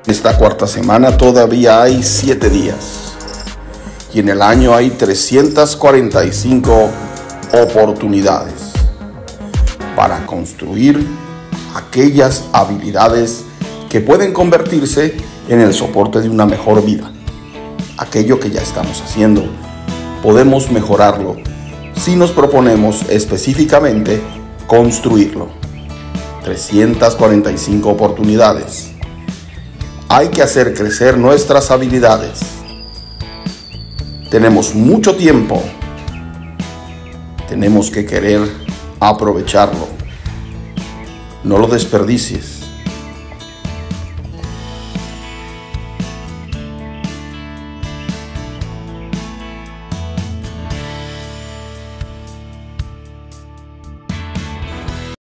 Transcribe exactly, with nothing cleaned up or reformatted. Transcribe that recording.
Esta cuarta semana todavía hay siete días y en el año hay trescientas cuarenta y cinco oportunidades para construir aquellas habilidades que pueden convertirse en el soporte de una mejor vida. Aquello que ya estamos haciendo, podemos mejorarlo si nos proponemos específicamente construirlo. trescientas cuarenta y cinco oportunidades. Hay que hacer crecer nuestras habilidades. Tenemos mucho tiempo. Tenemos que querer aprovecharlo. No lo desperdicies.